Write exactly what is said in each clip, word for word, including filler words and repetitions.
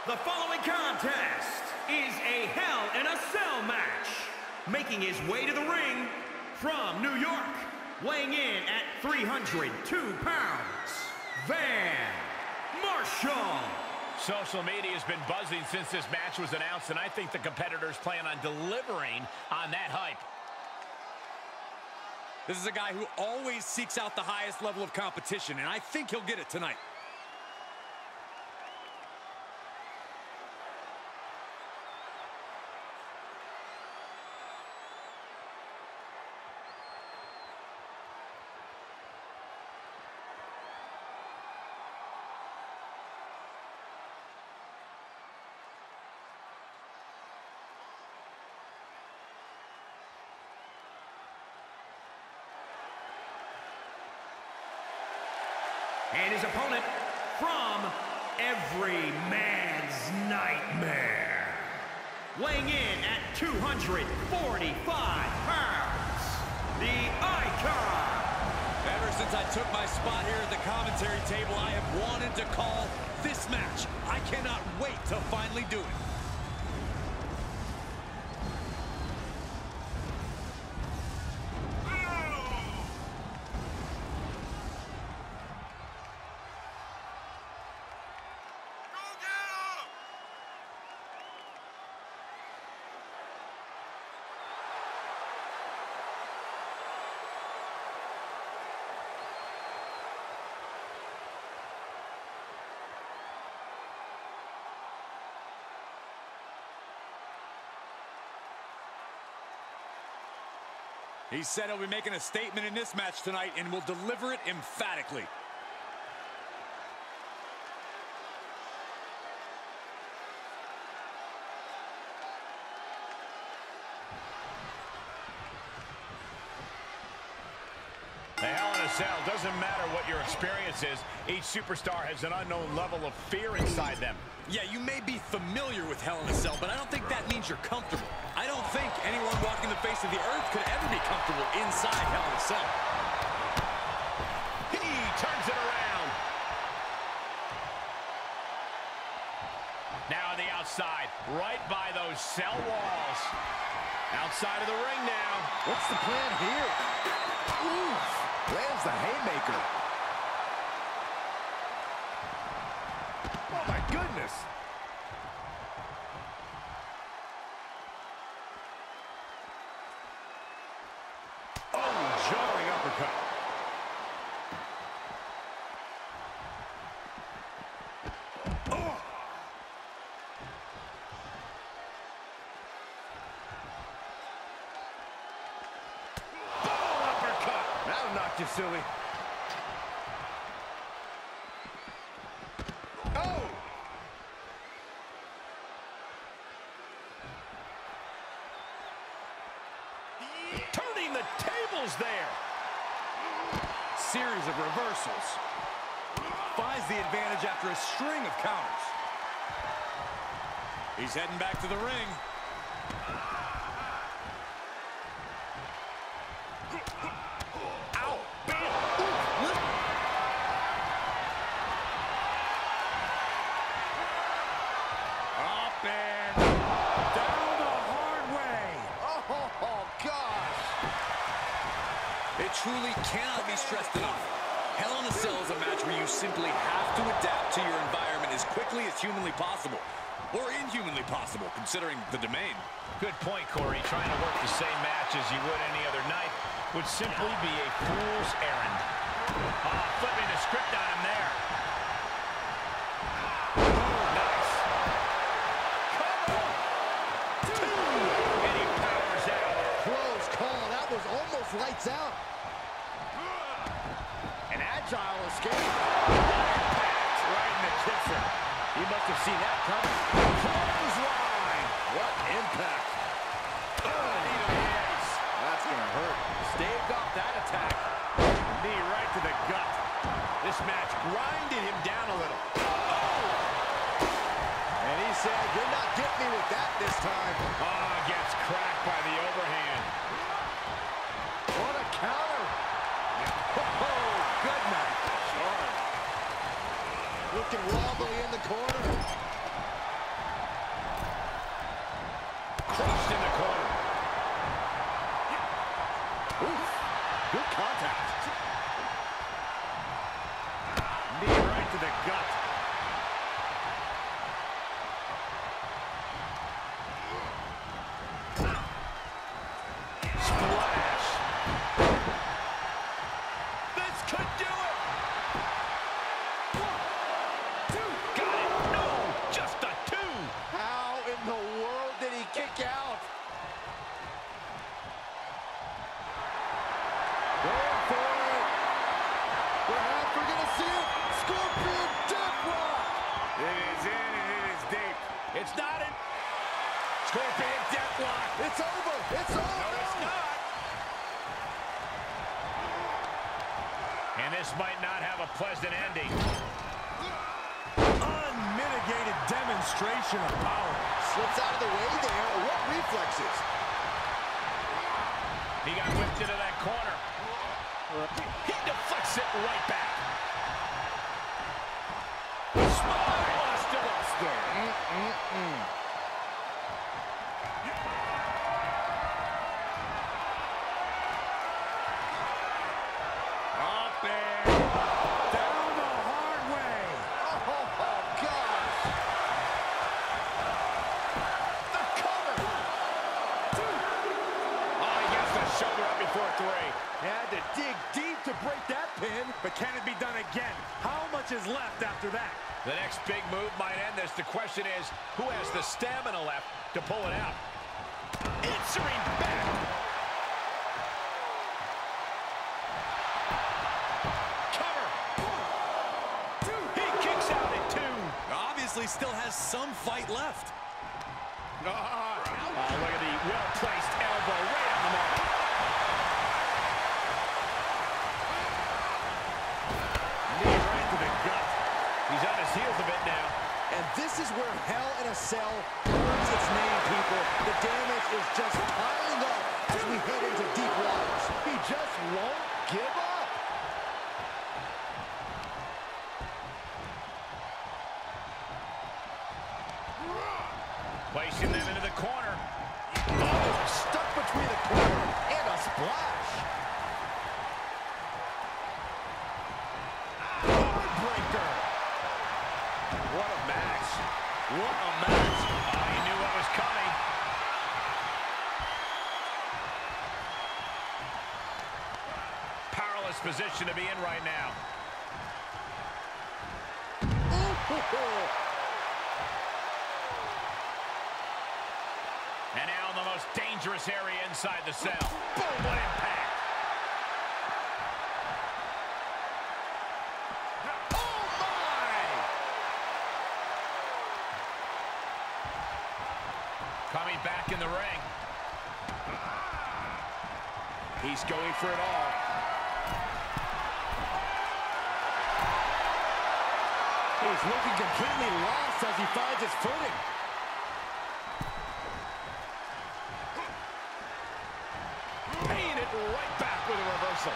The following contest is a Hell in a Cell match. Making his way to the ring from New York, weighing in at three hundred two pounds, Van Marshall. Social media has been buzzing since this match was announced, and I think the competitors plan on delivering on that hype. This is a guy who always seeks out the highest level of competition, and I think he'll get it tonight. And his opponent from every man's nightmare, weighing in at two hundred forty-five pounds, the Icon. Ever since I took my spot here at the commentary table, I have wanted to call this match. I cannot wait to finally do it. He said he'll be making a statement in this match tonight and will deliver it emphatically. The Hell in a Cell, doesn't matter what your experience is, each superstar has an unknown level of fear inside them. Yeah, you may be familiar with Hell in a Cell, but I don't think that means you're comfortable. I don't think anyone walking the face of the earth could ever be comfortable inside Hell in a Cell. He turns it around. Now on the outside, right by those cell walls. Outside of the ring now. What's the plan here? Oof, lands the haymaker. Oh my goodness. Jarring uppercut. Oh. Boom uppercut. That'll knock you silly. Oh. Turning the tables there. Series of reversals. Finds the advantage after a string of counters. He's heading back to the ring. Ow. Bam. Up and down the hard way. Oh, gosh. It truly cannot be stressed enough. Hell in a Cell is a match where you simply have to adapt to your environment as quickly as humanly possible. Or inhumanly possible, considering the domain. Good point, Corey. Trying to work the same match as you would any other night would simply be a fool's errand. Ah, flipping the script on him there. Nice. Come on. Two. And he powers out. Close call. That was almost lights out. An agile escape. Right in the kisser. He must have seen that coming. Clothesline. What impact. Oh, knee to the face. That's going to hurt. Staved off that attack. Knee right to the gut. This match grinded him down a little. Oh! And he said, you're not getting me with that this time. Ah, gets cracked by the overhand. What a counter. Oh, good night. Sure. Looking wobbly in the corner. crushed in the corner. Oof. Good contact. Knee right to the gut. Splash. This could do it. One, two. Got it. No, just a two. How in the world did he kick out? Going for it. Perhaps we're going to see it. Scorpion Deathlock. It is in and it is deep. It's not in. Scorpion Deathlock. It's over. It's over. No, it's not. And this might not have a pleasant ending. Unmitigated demonstration of power. Slips out of the way there. What reflexes? He got whipped into that corner. He deflects it right back. Spine buster buster. Mm-mm-mm. Up there. Down the hard way. Oh, oh gosh. The cover. Two. Oh, he gets the shoulder up before three. Had to dig deep to break that pin, but can it be done again? How much is left after that? The next big move might end this. The question is, who has the stamina left to pull it out? Answering back. Cover. One, two. He kicks out at two. Obviously still has some fight left. Oh, look at the well-placed elbow right on the mark. Knee right to the gut. He's on his heels a bit now. And this is where Hell in a Cell earns its name, people. The damage is just piling up as we head into deep waters. He just won't give up. Placing them into the corner. Oh, stuck between the corner and a splash. Heartbreaker. What a match. What a match. Oh, he knew what was coming. Powerless position to be in right now. And now in the most dangerous area inside the cell. Boom, what impact. Oh, my! Coming back in the ring. He's going for it all. He's looking completely lost as he finds his footing. Paying it right back with a reversal.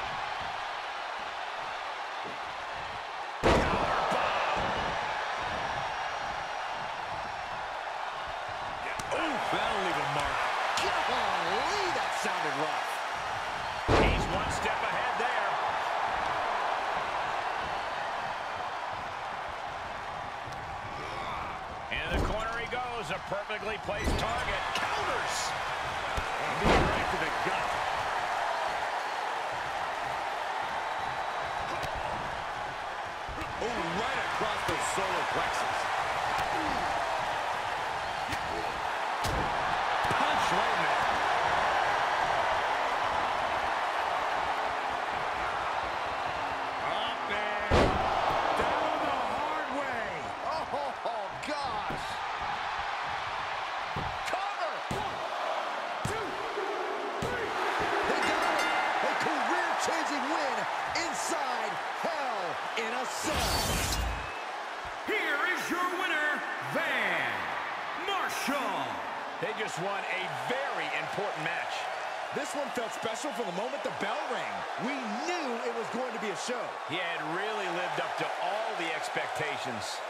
Ooh, that'll leave a mark. Golly, that sounded rough. He's one step ahead there. Into the corner he goes. A perfectly placed target. Counters. Knee right to the gut. Oh, right across the solar plexus. Punch right there. Up there. Down the hard way. Oh, oh gosh. Cover. One, two, three. They got it. A career-changing win inside Hell in a Cell. Here is your winner, Van Marshall. They just won a very important match. This one felt special from the moment the bell rang. We knew it was going to be a show. He had really lived up to all the expectations.